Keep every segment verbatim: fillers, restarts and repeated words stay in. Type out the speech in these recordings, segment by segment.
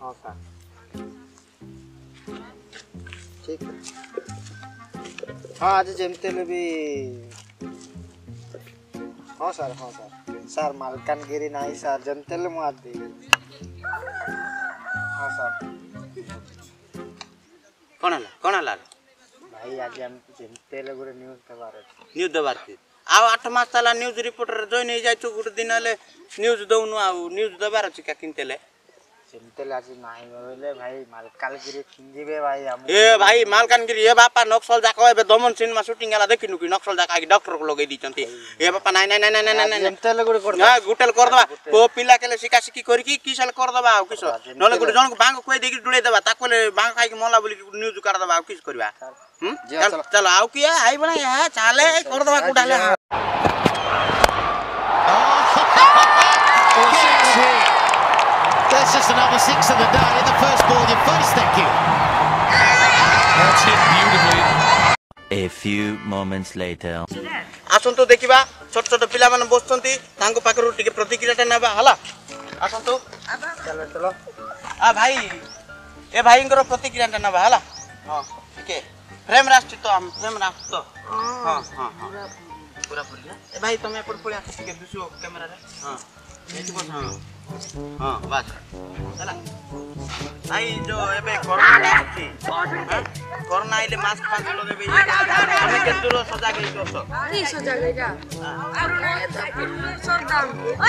हाँ सर ठीक है हाँ आज जमते भी हाँ सर हाँ सर सर मालकानगिरी नहीं सर जमते मुझे हाँ सर कौन है कौन है भाई आज हम जमते गोटे न्यूज देवार न्यूज देवार थी आउ आठ मास तला न्यूज रिपोर्टर जॉइन हो जाइछु गोटे दिन हेले न्यूज दउनु आउ न्यूज देवार अछि का किनतेले जमते आज नहीं बोले भाई मालकानगिरी खिंजीबे भाई हम ए भाई मालकानगिरी ए बापा नक्सल जाको एबे दमन सिनेमा शूटिंग वाला देखिनु कि नक्सल जाका कि डॉक्टर को लगै दिचंती ए बापा नहीं नहीं नहीं नहीं नहीं जमते गोटे कर हां गुटेल कर दबा को पिला केले सिका सिकी करी कि किसल कर दबा आउ किस नले गोटे जन को बांग कोइ देकी डुले दबा ताकोले बांग खाइ कि मोला बोली न्यूज कर दबा आउ किस करबा हम चल चल आउ कि आई बना या चाले कर दबा गुडाले That's just another six of the day. In the first ball, your face, thank you. That's hit beautifully. A few moments later. आसंतु देखिबा छोट छोट पिला माने बसचंती तांको पाखरु टिके प्रतिक्रियाटा नेबा हला आसंतु चलो चलो आ भाई ए भाईंकर प्रतिक्रियाटा नेबा हला हां ठीके फ्रेम राष्ट्र तो हम फ्रेम राष्ट्र तो हां हां हां पूरा पूरी ना ए भाई तुम एपर पळे आसी के दुसो कैमरा रे हां एठी बस हां हां बस चला भाई जो एबे कोरोना आसी कोरोना आइले मास्क फास्क लगेबे तमे केतुरो सजा गई दोस्त की सजा गई जा सरदाम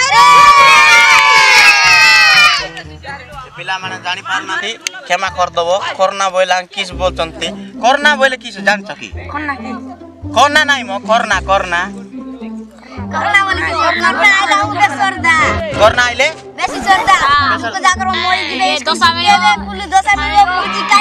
पिला माने जानि पारना थी क्षमा कर दबो कोरोना बोला किस बोलचंती कोरोना बोले किस जान सकी कोरोना की कोरोना नहीं मो कोरोना कोरोना कोरोना बोले की कोरोना आइला उके सरदा कोरोना आइले बेसी सरदा को जाकर मोई दिबे दशा में पुलिस दशा में पुलिस काई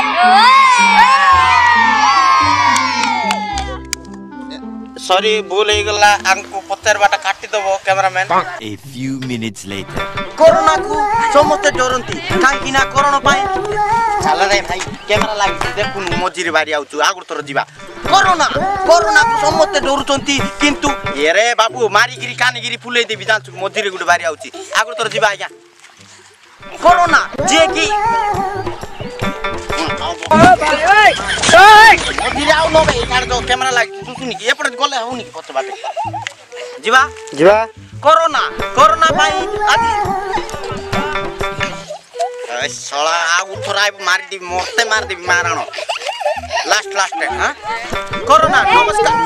सॉरी भूल हो गला आंको पत्थर बाटा काटी दबो cameraman A few minutes later. Corona को समस्त डरंती काई किना कोरोना पाए चल रे भाई कैमरा लागी देखु मजिर बारी आउछु आगुर तोर जीवा कोरोना कोरोना को समस्त डरुचंती किंतु ए रे बाबू मारीगिरी कानीगिरी फुले देबी जानछु मजिर गुड बारी आउची आगुर तोर जीवा आज्ञा कोरोना जे की मजिर आउ न भाई छाड़ दो कैमरा लागी सुसुनी की एपड़ गले होनी की पछ बाटे जीवा जीवा कोरोना कोरोना भाई आदि ए सोला आ उठराय मारी दी मोते मार दी मारानो लास्ट लास्ट हां कोरोना नमस्कार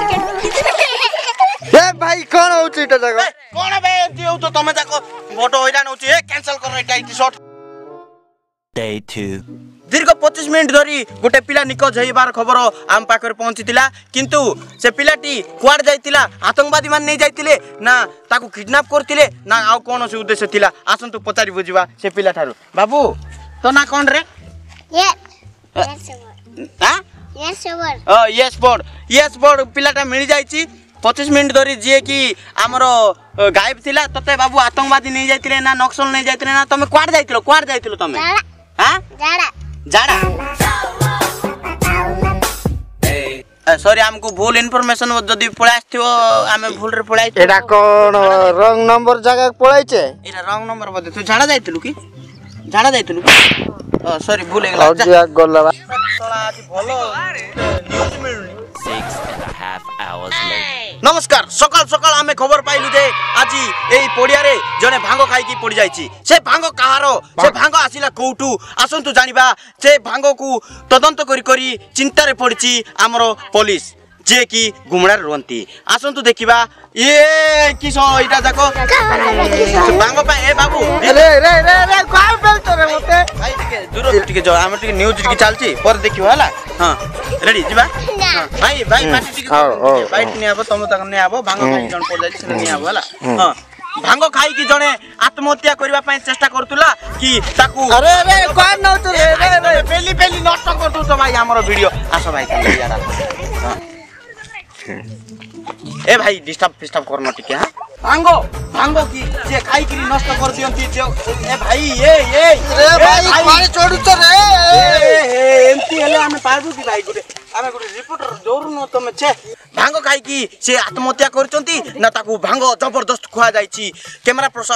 ए भाई कोन होची त जगह कोन बे दिउ तो तमे जाको फोटो होइरान होची ए कैंसिल कर रे टाइट शॉट Day two. दीर्घ पच्चीस मिनिट धरी गोटे पिला निखोज होइबार खबर आम पाखरे पहुंचीतिला किंतु से पिलाटी कुआड जाइतिला आतंकवादी मान नै जाइतिले ना ताकू किडनैप करतिले ना आउ कोन से उद्देश्य थिला आसंतु पचारी बुझिबा से पिला थारु बाबू तो ना कोन रे ये यस हां yes board uh yes board yes board पिलाटा मिल जाइची पच्चीस मिनिट धरी जे कि हमरो गायब थिला तते बाबू आतंकवादी नै जाइतिले ना नक्सल नै जाइतिले ना तमे कुआड जाइतिलो कुआड जाइतिलो तमे हां जाड़ा जाड़ा सॉरी हमको भूल इनफॉरमेशन जदी पळास थियो आमे भूल रे पळाइ एडा कोन रंग नंबर जगह पळाइ छे एरा रंग नंबर बदे तू जाड़ा जाइतलु की जाड़ा जाइतलु ओ सॉरी भूल गेला जा गलबा तोला आज भलो न्यूज मिलुनी Six and a half hours later. नमस्कार सकाल सकाल आमे खबर पाइलु जे आजी एई पडिया रे जने भांगो खाइ की पड़ी जाईची से भांगो कहारो से भांगो आसिला कोउटू आसंतु जानिबा से भांगो को तदंत करी करी चिंता रे पड़ची हमरो पुलिस जे की गुमडार रोंती आसंतु देखिबा ए किसो इटा जाको भांगो पा ए बाबू रे रे रे रे काय बेलतो रे मते भाई टिके दूर टिके जो हम टिके न्यूज टिके चलची पर देखियो हला हां रेडी जिबा भाई भाई पाटी टिके बाइट नि आबो तम तक नि आबो भांगो खाइ जण पड़ जाई से नि आबो हला हां भांगो खाइ की जणे आत्महत्या करबा पय चेष्टा करतुला कि ताकू अरे रे कोन नौ तो रे रे पेली पेली नष्ट करतु तो भाई हमरो वीडियो आसो भाई यार हां ए भाई डिस्टर्ब डिस्टर्ब करनो टिके हां भांगो भांगो की जे खाइ की नष्ट कर दियंती जे ए भाई ए ए रे भाई पानी चढु तो रे ए एमती हेले हमें पाबु की भाई गुटे हमें गुटे रिपोर्टर जोरु न तमे छे भांगो खाइ की से आत्महत्या करचंती ना ताकू भांगो जबरदस्त खुआ जाईची कैमरा प्रसाद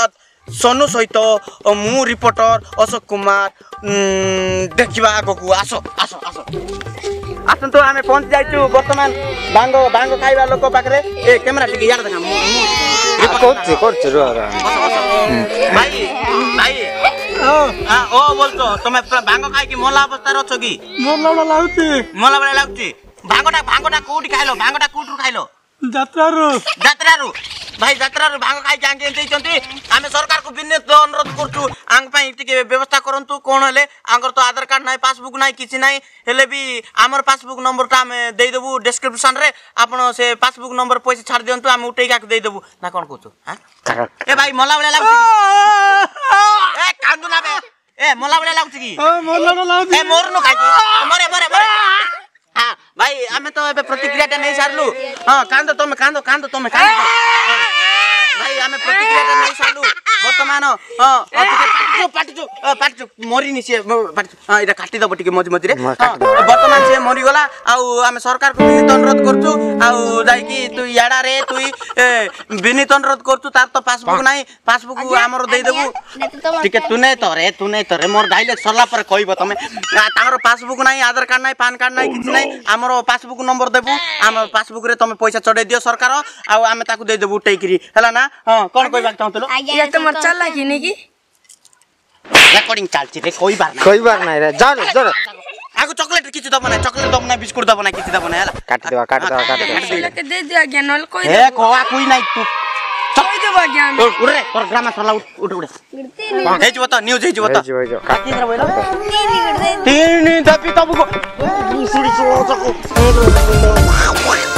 सोनू सहित मु रिपोर्टर अशोक कुमार देखा आग को आस आस आस आसतु आम पहुंची जाइछु बर्तमान भांग भांग खाइबा लोक पाखरे ए कैमरा टिके यार देखा करछि करछि रो भाई भाई हां ओ बोलतो तुम भांग खाइ कि मोला अवस्था रे अछो कि मोला वाला लाउछि मोला वाला लाउछि भांगटा भांगटा कोठी खाइलो भांगटा कोठु खाइलो जात्रारु जात्रारु भाई जात्रारु भांग खाइ के आंगे देइचंती आमे सरकार को विनम्र अनुरोध करछु आंग पई टिके व्यवस्था करंतु कोन हले आंगर तो आधार कार्ड नाही पासबुक नाही किछि नाही हेले भी हमर पासबुक नंबर ता हमें देइ देबू डिस्क्रिप्शन रे आपण से पासबुक नंबर पैसा छाड़ दियंतु हम उठै का देइ देबू ना कोन कहछु हां ए भाई मोला वाला लागु ए कांदु ना बे ए मोला वाला लागु की ओ मोला वाला लाउछि ए मोर न खाइ मरे मरे मरे हां भाई आमे तो एबे प्रतिक्रिया नै सारलु हां कांदो तमे कांदो कांदो तमे कांदो भाई आमे प्रतिक्रिया नै सारलु वर्तमान हां पाटिचो पाटिचो पाटिचो मरि नि से पाटिचो हां एटा काटी दबो टिके मज मज रे वर्तमान से मरि गला आउ आमे सरकार को विनीत अनुरोध करछु आउ जाई कि तू याडा रे तू विनीत अनुरोध करछु तार तो पासबुक नाही पासबुक हमरो देइ देबू टिके तू नै तो रे तू नै तो रे मोर डायलॉग सरला पर कहइबो तमे तारो पासबुक नाही आधार कार्ड नाही पान कार्ड नाही किछ नाही हमरो पासबुक नंबर देबू हम पासबुक रे तमे पैसा चढ़े दियो सरकार आउ आमे ताकू देइ देबू टेकरी हला ना हां कोन कहबा चाहतलो ये तो मर चल लागी ने की रेकॉर्डिंग चलछि रे कोई बार ना कोई बार नाही रे जा रे जा आगो चॉकलेट किछ दबो ना चॉकलेट दबो ना बिस्कुट दबो ना किछ दबो ना हला काट देबा काट देबा काट देबा लेके दे दिया आज्ञा नल कोई ए कोआ कोई नाही तू कोई देबो आज्ञा उठ रे पर ग्राम सरला उठ उठ हे जब तो न्यूज हे जब तो जो जो काट किधर बोलो तीन निकट दे तीन दबी तब को सुड़ी सुड़ी